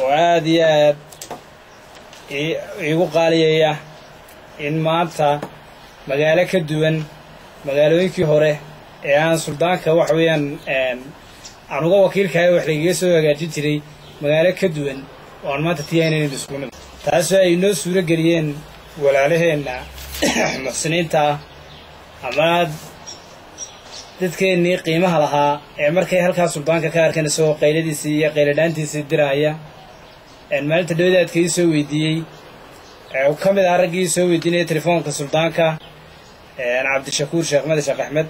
وعادي igu qaaliyaya in maanta magaalo ka duwan magaalooyinkii hore ee aan suldaanka wax weeyaan aan uga wakiilkahay wax laga soo hagaajin jiray magaalo ka duwan oo maanta tiyaaneen isku mid taas ay noo suura galiyeen walaalaheena muxsiniinta ama dadkeenii qiimaha lahaa ee markay halkaas suldaanka ka arkeen soo qayladiisii iyo qayladhaantiisii diraya maalinta dawladda ay soo weydiiyay oo kamid ah ragii soo weydiinay telefoonka suldaanka Cabdishakuur Sheekh Axmed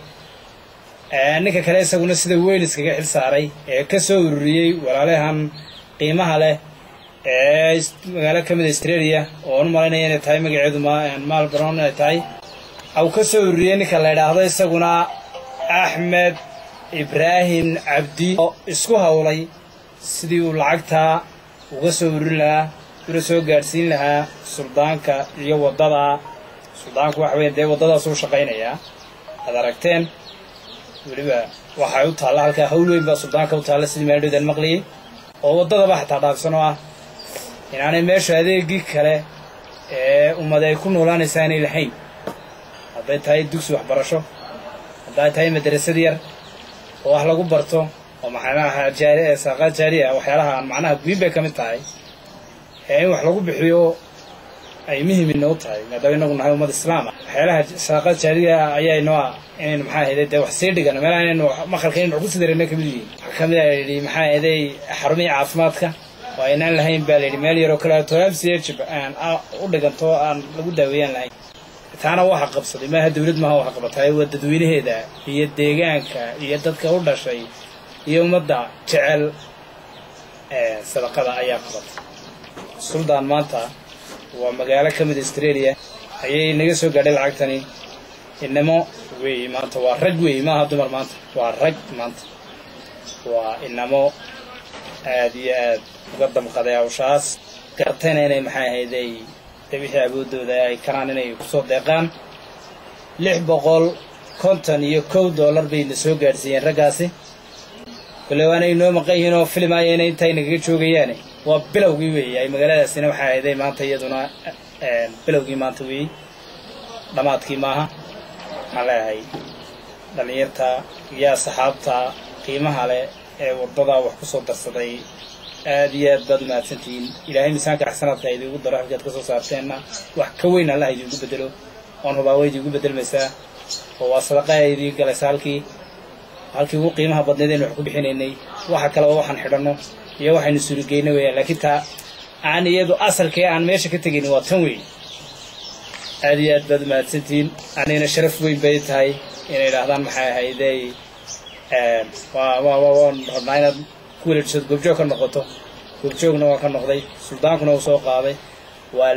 ninka kale isaguna sida weyn iskaga xil saaray ee ka soo ururiyay walaalahan qiimaha leh ee magaalo kamid Australia oo marinaya inay tahay magaceedu maal baroon ay tahay aw ka soo ururiyay ninka la yiraahdo isaguna Ahmed Ibrahim Abdi oo isku hawlay sidii uu lacagta uga soo ururin lahaa ula soo gaarsiin lahaa suldaanka iyo wadada suldaanku wax weyn wadadaas uu shaqeynaya ad aragteen waliba waxa uu taala halka hawl weyn ba suldaanka u taala sidii meeldoodan maqliyay oo wadada wax taadafsan oo ah inaanay meesha adeegii kale ee ummaday ku noolaanaysan ilahayn haday tahay dugsi waxbarasho haday tahay madrasad yar oo wax lagu barto oo maxaanaha jaari ee saqa jaariya waxyaalaha macnaha guuba kamid tahay ee wax lagu bixiyo ay muhiim inoo tahay maadaama inagu nahay ummad islaam waxyaalaha saqa jaariya ayay noo in maxaa heeday wax sii dhigan meelaha ma khalkeen ugu sidareena kamid ah maxaa heeday xarumaha caafimaadka waa inaan lahayn baa leeyahay meel yar oo kala toobsiyeed aan u dhiganto aan lagu daaweeyaan lahayn taana waxa qabsaday ma dawlad ma waxa qabatay dadweynaheeda iyo deegaanka iyo dadka u dhashay iyo ummadda jecel sadaqada ayaa qabatay suldaan maanta waa magaalo kamid Australia ayay naga soo gaadhay lacagtani inamo way maanta waa rag way ma dumar maanta waa rag maanta waa inamo aad iyo aad uga damqaday hawshaas garteen inay maxay ahaydey wixii awoodooda ay karaan inay ku soo deeqaan $651 bay na soo gaarsiiyeen ragaasi kaleewanay noo maqayeen oo film ay intay naga joogayaan waa bilowgii weey ay magaaladaasina waxa ay maanta iyaduna bilowgii maanta weey dhamaadkii maaha malahay dhalinyarta iyo asxaabta qiimaha leh ee wadada wax ku soo darsaday aad iyo aad baad maadsantiin ilaahay miisaanka xasanaadka ay ugu daro halkaad ka soo saarteena wax ka weyn Allah idin ugu bedelo oo hubaaweyd ugu bedelmaysa oo waa sadaqa ay idin galaysa halkii ugu qiimaha badneedeen wax ku bixinaynay waxa kale oo waxaan xidhano iyo waxaynu suurigeynay weeyaan laakiin taa aan iyadu asalkii aan meesha ka tagin waa tan weey aad iyo aad baad maadsantiin anina sharaf weyn bay tahay inay yiraahdaan maxay ahaydey waa rabnaa kuleelshad goobjoog ka noqoto goobjoogna waa ka noqday suldaankuna uu soo qaaday waa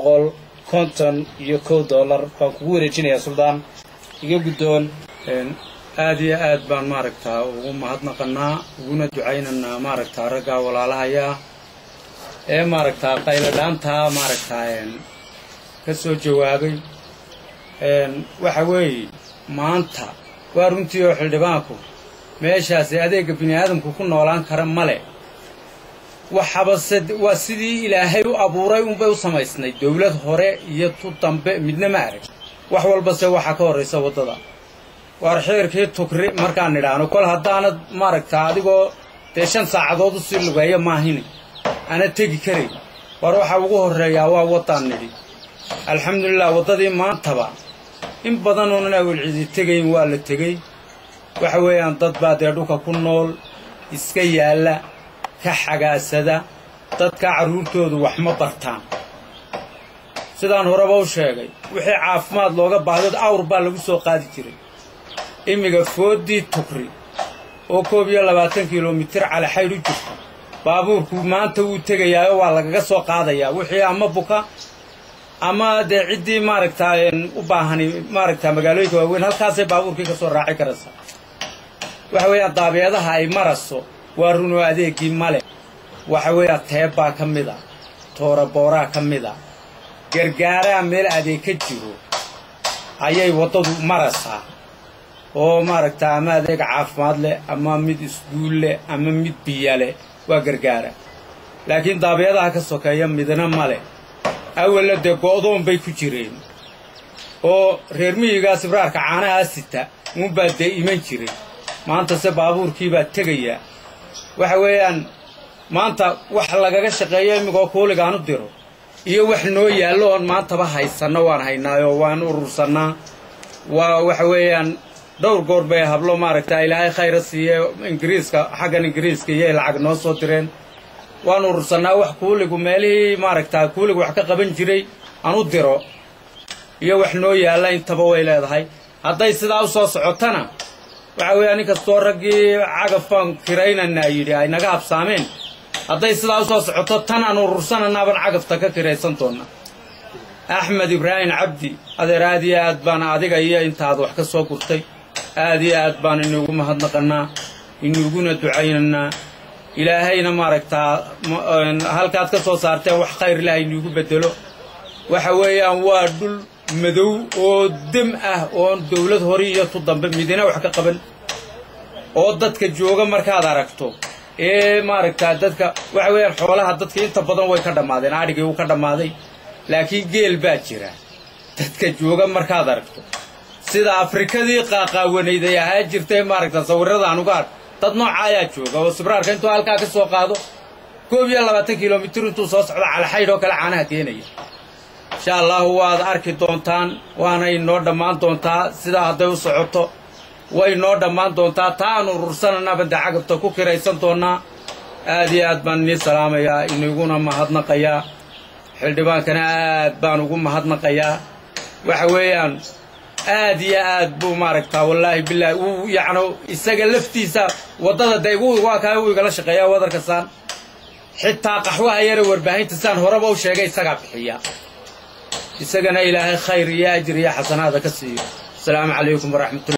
$651 baan kugu wareejinayaa suldaan iga gudoon aad iyo aad baan maaragtaa ugu mahadnaqanaa uguna ducaynanaa maaragtaa ragga walaalahaya ee maaragtaa qayladhaanta maaragtaa ka soo jawaabay waxa weeye maanta waa runtii oo xildhibaanku meeshaas adeega bini'aadamku ku noolaan kara male waxaba waa sidii ilaahay u abuuray bay u samaysnay dawlad hore iyo tu dambe midna ma arag wax walba se waxa ka horeysa wadada war xeerkii tukri markaan nidhaano kol hadaanad maaragtaa adigoo 5 saacadood u sii lugeeyo maahin ana tagi karay war waxa ugu horeeyaa waa wadaan nidi alxamdulillah wadadii maantaba in badan oo na wulcidi tagayn waa la tagay waxa weeyaan dad baad dhulka ku nool iska yaala ka xagaasada dadka caruurtoodu wax ma bartaan sidaan horeba u sheegay wixii caafimaad looga baahdo awr baa lagu soo qaadi jiray imiga foodii tukri oo 22 kilomitir cala xayr u jirto baabuurku maanta uu tagayaa waa laga soo qaadayaa wixii ama buka ama ciidii maaragtaa u baahan maaragtaa magaalooyinka waaweyn halkaas ay baabuurkii ka soo raaci karaysaa waxa weeyaan daabeedaha ay maraso waa run oo adeegii male waxa weeyaan teeba kamida toora boora kamida gargaara meel adeeg ka jiro ayay wadadu maraysaa oo maaragtaa ama adeeg caafimaad leh ama mid iskuul leh ama mid biyo leh waa gargaara laakiin daabiyadaha ka sokeeya midna male awalla dee go'doon bay ku jireen oo reer miyigaas ibraarka caanaha sita unbaa dee iman jiray maanta se baabuurkii baa tegaya waxa weeyaan maanta wax lagaga shaqeeyo imigoo kuuligaan u diro iyo wax noo yaallo oon maantaba haysanno waan haynaayo waan urursannaa waa waxa weeyaan dhowr goor bay hablo maaragtaa ilaahay khayra siiye ingiriiska xaggan ingiriiska iyo lacag noo soo direen waan urursannaa wax kuuligu meelihii maaragtaa kuuligu wax ka qaban jiray aan u diro iyo wax noo yaalla intaba way leedahay hadday sidaa u soo socotana waxa weeyaan nin kastoo raggii cagafaan kiraynanaa yidhi ay naga habsaameen hadday sidaa u soo socoto tan aan urursananaabaan cagafta ka kiraysan doonna axmed ibraahim cabdi adeer aad iyo aad baan adiga iyo intaad wax ka soo gurtay aad iyo aad baan inuugu mahadnaqannaa inuuguna ducaynannaa ilaahayna maaragtaa halkaad ka soo saarteen wax khayr ilahay inuugu beddelo waxa weeyaan waa dhul madow oo dam ah oon dawlad hore iyo tu dambe midina wax ka qaban oo dadka jooga markaad aragto maaragtaa dadka waxa weeyaan xoolaha dadka inta badan way ka dhammaadeen adhigii wuu ka dhammaaday laakiin geel baa jira dadka jooga markaad aragto sida afrikadii qaaqaawanayd ay ahaa jirtay maaragtaa sawirradaan uga ark dad nooca ayaa jooga oo sibraarka intuu halkaa ka soo qaado 21 kilomitir intuu soo socdo calaxaydh oo kale caanaha keenaya insha allahu waad arki doontaan waana inoo dhammaan doontaa sidaa hadday u socoto way noo dhammaan doontaa taa aan urursanana banda cagabta ku kiraysan doonnaa aad iyo aad baan inii salaamayaa iniguna mahadnaqayaa xildhibaankana aad baan ugu mahadnaqayaa waxa weeyaan aad iyo aad buu maaragtaa wallaahi bilaahi uu yacno isaga laftiisa waddada dee waa kaa uu igala shaqeeyaa wadarka saan xitaa qaxwaha yara warbaahinta saan horeba u sheegay isagaa bixiya isagana ilaahay khayr iyo ajir iyo xasanaada ka siiyo asalaamu calaykum waraxmatullahi